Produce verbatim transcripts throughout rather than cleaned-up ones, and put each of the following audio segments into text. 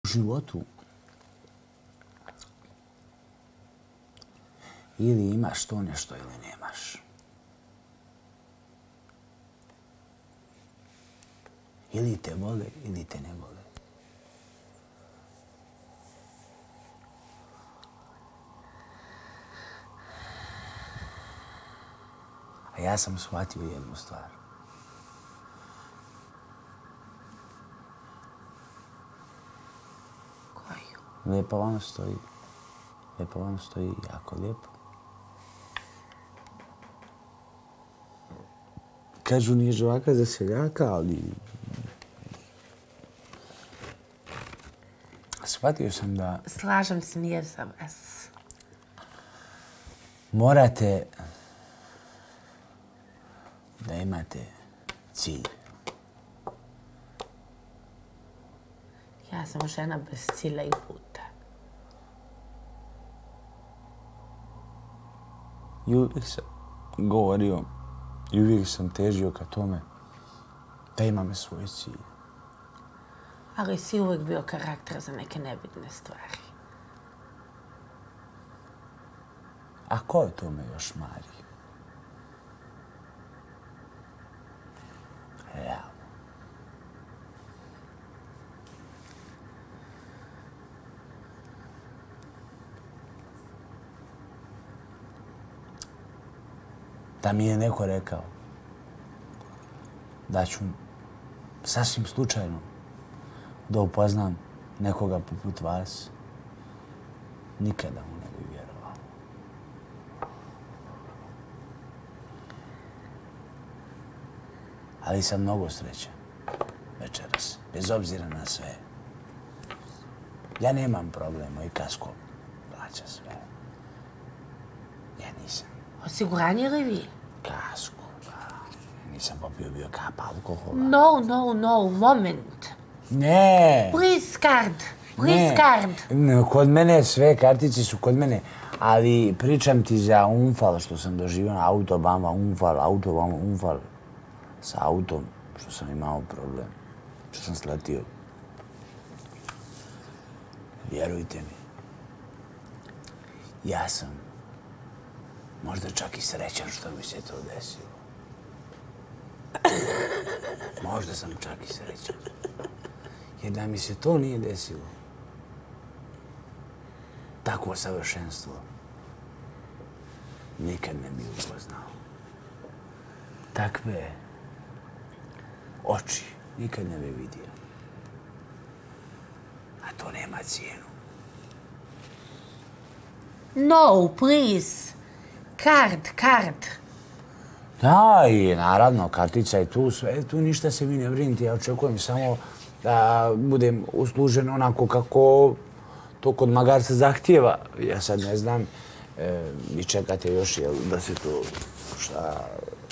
životu ili imaš to nešto ili nemaš. Ili te vole ili te ne vole. A ja sam shvatio jednu stvar. Koju? Lijepo vam stoji. Lijepo vam stoji, jako lijepo. Kažu nije žvaka za seljaka, ali... Shvatio sam da... Slažem se, nije za vas. Morate da imate cilj. Ja sam žena bez cilja i puta. I uvijek sam govorio i uvijek sam težio ka tome da imam svoj cilj. Ali si uvijek bio karakter za neke nebitne stvari. A ko je to me još mari? Realno. Da mi je neko rekao da ću sasvim slučajno da upoznam nekoga poput vas, nikada mu ne bi vjerovao. Ali sam mnogo srećan večeras, bez obzira na sve. Ja nemam problema i kasko plaća sve. Ja nisam. Osiguranje ili vi? Kasko, da. Nisam popio bio kapa alkohola. No, no, no, moment. Ne! Please card. Please card. Ne, kod mene sve kartice su kod mene, ali pričam ti za umfal što sam doživio na autobama, umfal, autobama, umfal sa autom, što sam imao problem, što sam sletio. Vjerujte mi, ja sam možda čak i srećan što mi se to desilo. Možda sam čak i srećan. Jer da mi se to nije desilo, takvo savršenstvo nikad ne bi upoznao. Takve oči nikad ne bi vidio. A to nema cijenu. No, please. Card, card. Da, i naravno, kartica je tu, sve tu, ništa se mi ne brinite. Ja očekujem samo da budem uslužen onako kako to kod magarca zahtijeva. Ja sad ne znam, e, vi čekate još jel, da se to šta...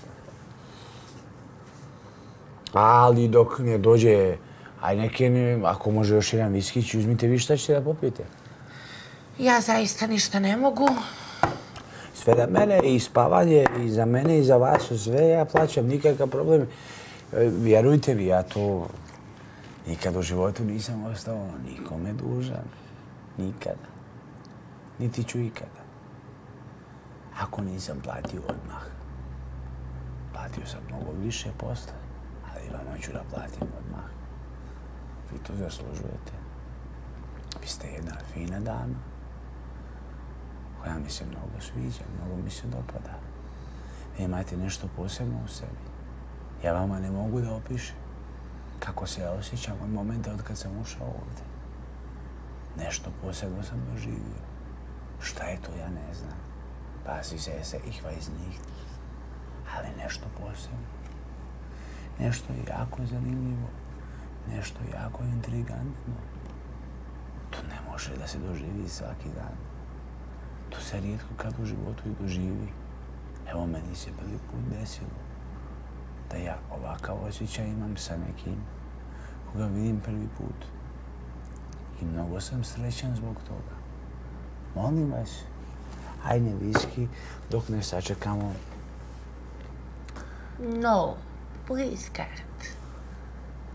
Ali dok ne dođe, aj neke, ako može još jedan viskić, uzmite vi šta ćete da popijete. Ja zaista ništa ne mogu. Sve da mene i spavanje i za mene i za vas, sve ja plaćam, nikakav problem. Vjerujte mi, ja to nikad u životu nisam ostao nikome dužan. Nikada. Niti ću ikada. Ako nisam platio odmah, platio sam mnogo više posle, ali vama ću da platim odmah. Vi to zaslužujete. Vi ste jedna fina dama koja mi se mnogo sviđa, mnogo mi se dopada. Vi imate nešto posebno u sebi. Ja vama ne mogu da opišem kako se ja osjećam od momenta od kad sam ušao ovdje. Nešto posebno sam doživio. Šta je to, ja ne znam. Pasi se se ich weiß nicht. Ali nešto posebno. Nešto jako zanimljivo. Nešto jako intrigantno. To ne može da se doživi svaki dan. To se rijetko kad u životu i doživi. Evo, meni se prvi put desilo da ja ovakav osjećaj imam sa nekim koga vidim prvi put. I mnogo sam srećan zbog toga. Molim vas, ajde viski dok ne sačekamo. No, please card.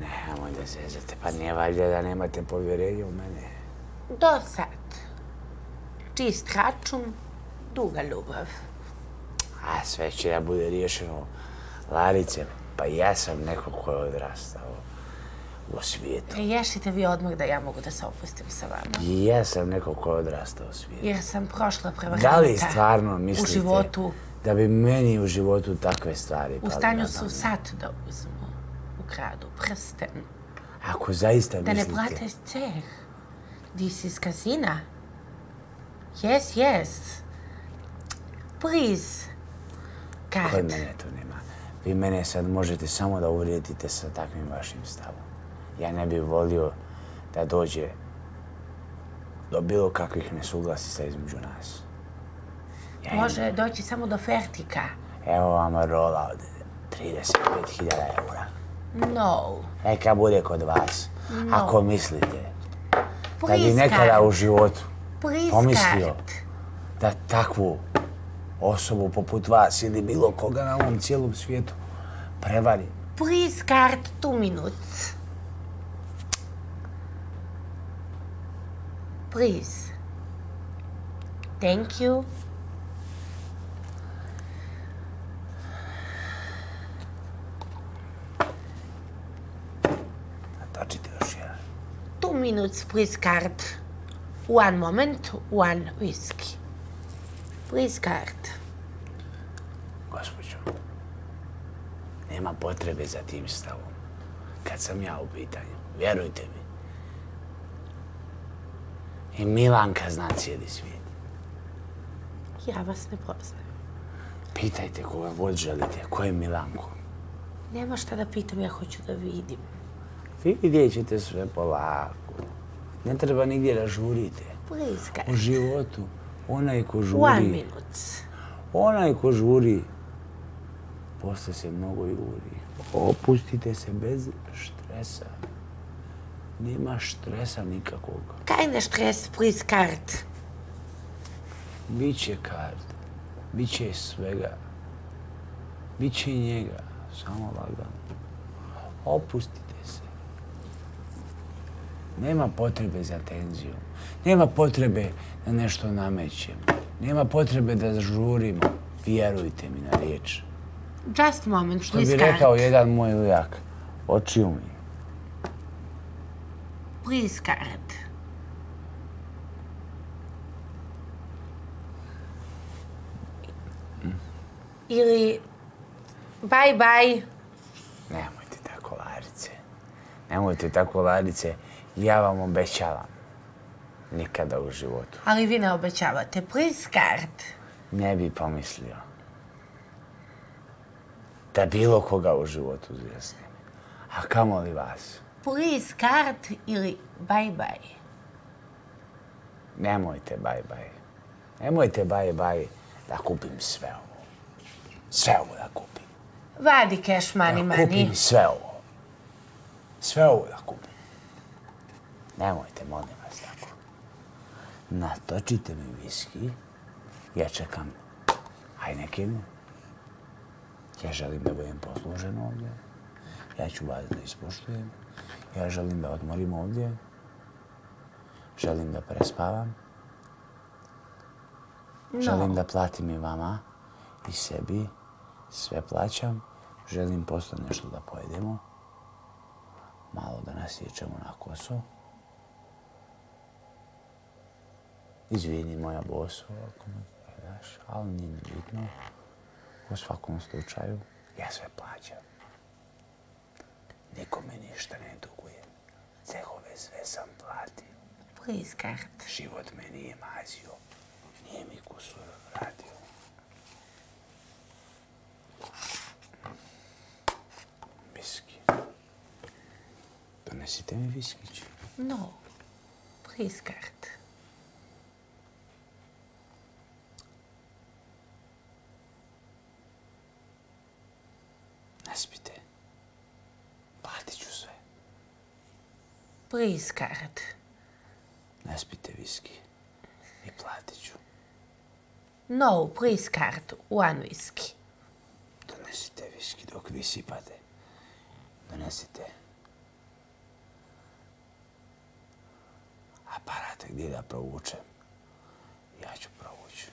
Nemoj da zezate, pa nije valjda da nemate povjerenja u mene. Do sad. Čist račun, duga ljubav. A sve će da bude riješeno. Larice, pa ja sam neko ko je odrastao u svijetu. Riješite vi odmah da ja mogu da se opustim sa vama. I ja sam neko ko je odrastao u svijetu. Jer sam prošla prevaranta. Da li stvarno mislite u životu, da bi meni u životu takve stvari pali u stanju na su pamet? sat da uzmu, ukradu, prsten. Ako zaista Da ne mislite... plate ceh. This is casina. Yes, yes. Please. Kod Kart. mene to nema. Vi mene sad možete samo da uvrijedite sa takvim vašim stavom. Ja ne bih volio da dođe do bilo kakvih nesuglasica između nas. Ja Može doći samo do fertika. Evo vam rola od trideset pet hiljada eura. No. Neka bude kod vas. No. Ako mislite da bi Please, nekada Kart. u životu Please, pomislio Kart. da takvu osobu poput vas ili bilo koga na ovom cijelom svijetu prevari. Please, Kart, two minutes. Please. Thank you. Točite još jedan. Two minutes, please, Kart. One moment, one whiskey. Please, Kart. Gospođo, nema potrebe za tim stavom. Kad sam ja u pitanju, vjerujte mi. I Milanka zna cijeli svijet. Ja vas ne poznajem. Pitajte koga god želite, ko je Milanko. Nema šta da pitam, ja hoću da vidim. Vidjet ćete sve polako. Ne treba nigdje da žurite. Please, Kart. U životu, onaj ko One žuri, minute. onaj ko žuri, posle se mnogo juri. Opustite se bez štresa. Nema štresa nikakvog. Keine Stress, please, Kart. Biće kart, biće svega. Biće i njega, samo lagano. Opustite se. Nema potrebe za tenzijom. Nema potrebe da nešto namećemo. Nema potrebe da žurimo. Vjerujte mi na riječ. Just a moment, Što bi please, rekao Kart. jedan moj ujak, očiju mi. Please, Kart. Ili bye bye. Nemojte tako, Larice. Nemojte tako, Larice. Ja vam obećavam. Nikada u životu. Ali vi ne obećavate. Please, Kart. Ne bi pomislio da bilo koga u životu zvijezdim. A kamoli vas. Please, Kart ili bye bye. Nemojte bye bye. Nemojte bye bye da kupim sve ovo. Sve ovo da kupim. Vadi cash money, Da money. kupim sve ovo. Sve ovo da kupim. Nemojte, molim vas tako. Natočite mi viski. Ja čekam Heinekenu. Ja želim da budem poslužen ovdje. Ja ću vas da ispoštujem. Ja želim da odmorim ovdje. Želim da prespavam. Želim No. da platim i vama i sebi. Sve plaćam. Želim posle nešto da pojedemo. Malo da nasjećemo na kosu. Izvini moja boso, ako me gledaš, ali nije mi bitno. U svakom slučaju, ja sve plaćam. Nikome ništa ne dugujem. Cehove sve sam platio. Please, Kart. Život me nije mazio. Nije mi kusur radio. Viski. Donesite mi viskić. No. Please, Kart. Ne spite. Platit ću sve. Please, Kart. Ne spite viski. I platit ću. No, please, Kart. One whiskey. Donesite viski dok vi sipate. Donesite. kažete gdje da provučem. Ja ću provući.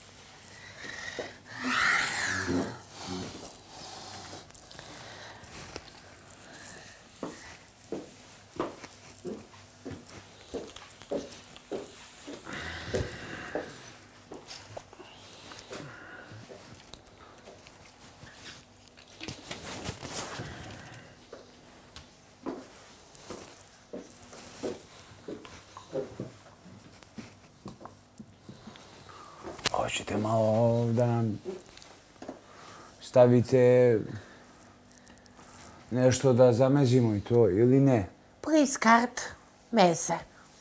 Hoćete malo da nam stavite nešto da zamezimo i to, ili ne? Please cart mese.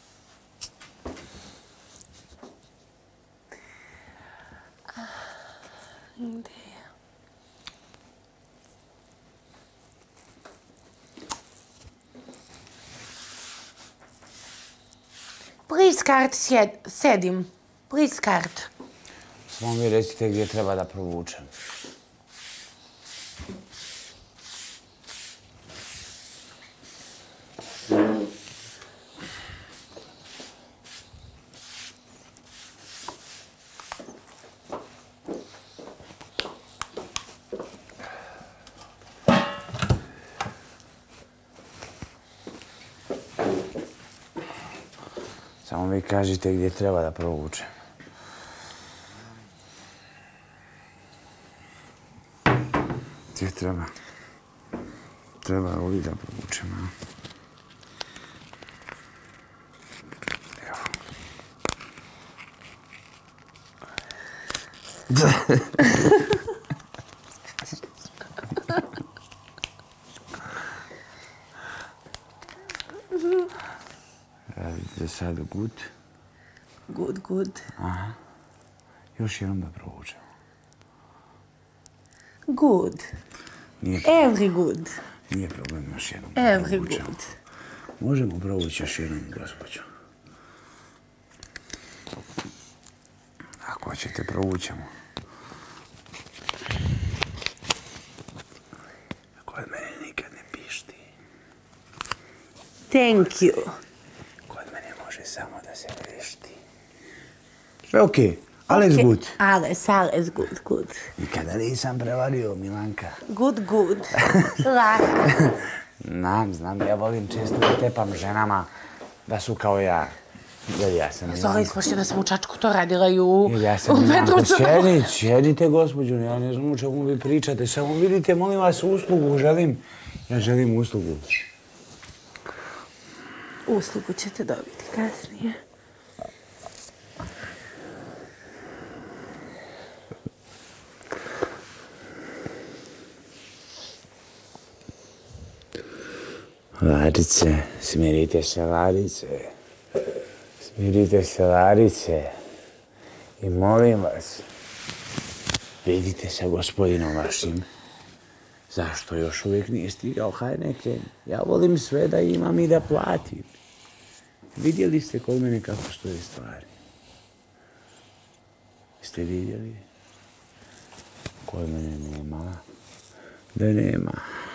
Please cart sedim. Please cart. Samo mi recite gdje treba da provučem. Samo mi kažite gdje treba da provučem. Gdje treba? Treba ovdje da provučem, a? Evo. Radite sad good? Good, good. Aha. Još jednom da provučem. Good. Nije problem. Every good. Nije problem, još jednom da Every provučem. good. Možemo provući još jednom, gospođo. Ako hoćete, provućemo. Kod mene nikad ne pišti. Thank you. Kod mene može samo da se vrišti. Sve okej, alles gut. Alles, alles good, good. Nikada nisam prevario, Milanka. Good, good. Lah. Znam, znam, ja volim često da tepam ženama da su kao ja. Jer ja sam Zora, Milanka. ispošte da sam u Čačku to radila i u Jer ja sam Milanka. Sjedite, sjedite, gospođo, ja ne znam o čemu vi pričate. Samo vidite, molim vas, uslugu želim. Ja želim uslugu. Uslugu ćete dobiti kasnije. Larice, smirite se, Larice. Smirite se, Larice. I molim vas, vidite sa gospodinom vašim. Zašto još uvijek nije stigao Heineken? Ja volim sve da imam i da platim. Vidjeli ste kod mene kako stoje stvari? Ste vidjeli? Kod mene nema. Da nema.